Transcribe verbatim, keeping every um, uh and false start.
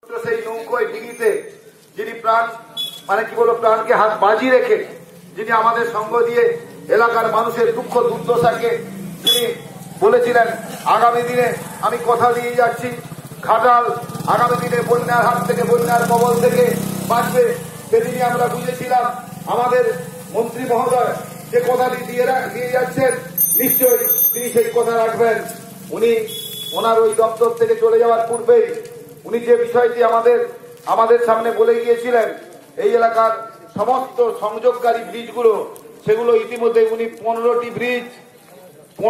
সেই নৌকোয় ডিঙিতে যিনি প্রাণ মানে কি বলবো প্রাণকে হাত বাজি রেখে যিনি আমাদের সঙ্গ দিয়ে এলাকার মানুষের দুঃখ দুর্দশাকে তিনি বলেছিলেন আগামী দিনে আমি কথা দিয়ে যাচ্ছি ঘাটাল আগামী দিনে বন্যার হাত থেকে বন্যার কবল থেকে বাঁচবে। সেদিনই আমরা বুঝেছিলাম আমাদের মন্ত্রী মহোদয় যে কথাটি দিয়ে দিয়ে যাচ্ছেন নিশ্চয়ই তিনি সেই কথা রাখবেন। উনি ওনার ওই দপ্তর থেকে চলে যাওয়ার পূর্বেই উনি যে বিষয়টি আমাদের আমাদের সামনে বলে গিয়েছিলেন এই এলাকার সমস্ত সংযোগকারী ব্রিজগুলো সেগুলো ইতিমধ্যে উনি পনেরোটি ব্রিজ